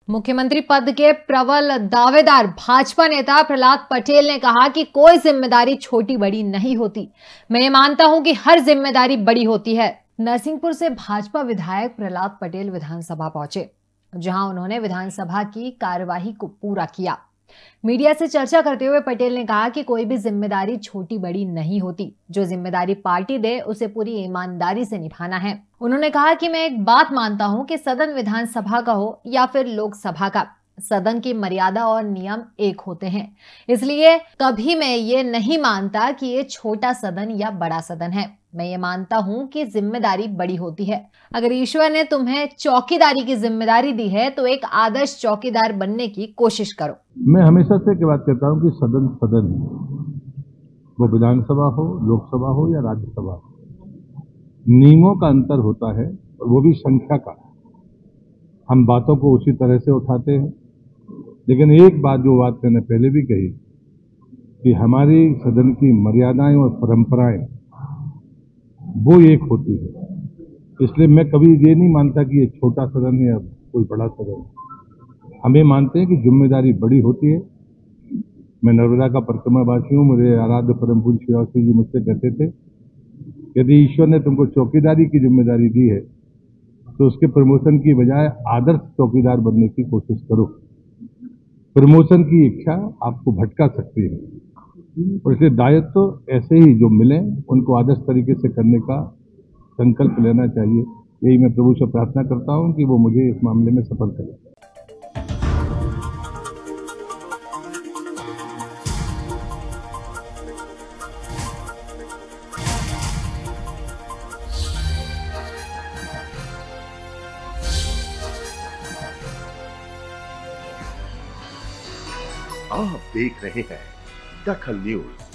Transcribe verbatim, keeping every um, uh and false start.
मुख्यमंत्री पद के प्रबल दावेदार भाजपा नेता प्रहलाद पटेल ने कहा कि कोई जिम्मेदारी छोटी बड़ी नहीं होती। मैं ये मानता हूं कि हर जिम्मेदारी बड़ी होती है। नरसिंहपुर से भाजपा विधायक प्रहलाद पटेल विधानसभा पहुंचे, जहां उन्होंने विधानसभा की कार्यवाही को पूरा किया। मीडिया से चर्चा करते हुए पटेल ने कहा कि कोई भी जिम्मेदारी छोटी बड़ी नहीं होती। जो जिम्मेदारी पार्टी दे उसे पूरी ईमानदारी से निभाना है। उन्होंने कहा कि मैं एक बात मानता हूं कि सदन विधानसभा का हो या फिर लोकसभा का, सदन की मर्यादा और नियम एक होते हैं। इसलिए कभी मैं ये नहीं मानता कि ये छोटा सदन या बड़ा सदन है। मैं ये मानता हूं कि जिम्मेदारी बड़ी होती है। अगर ईश्वर ने तुम्हें चौकीदारी की जिम्मेदारी दी है तो एक आदर्श चौकीदार बनने की कोशिश करो। मैं हमेशा से बात करता हूं कि सदन सदन है, वो विधानसभा हो, लोकसभा हो या राज्यसभा हो। नियमों का अंतर होता है और वो भी संख्या का। हम बातों को उसी तरह से उठाते हैं, लेकिन एक बात जो बात मैंने पहले भी कही कि हमारी सदन की मर्यादाएं और परंपराएं वो एक होती है। इसलिए मैं कभी ये नहीं मानता कि ये छोटा सदन है या कोई बड़ा सदन है। हमें मानते हैं कि जिम्मेदारी बड़ी होती है। मैं नर्मदा का परिक्रमावासी हूँ। मेरे आराध्य परम पूज्य श्री अवस्थी जी मुझसे कहते थे, यदि ईश्वर ने तुमको चौकीदारी की जिम्मेदारी दी है तो उसके प्रमोशन की बजाय आदर्श चौकीदार बनने की कोशिश करो। प्रमोशन की इच्छा आपको भटका सकती है और इसलिए दायित्व तो ऐसे ही जो मिले उनको आदर्श तरीके से करने का संकल्प लेना चाहिए। यही मैं प्रभु से प्रार्थना करता हूं कि वो मुझे इस मामले में सफल करे। आप देख रहे हैं दखल न्यूज।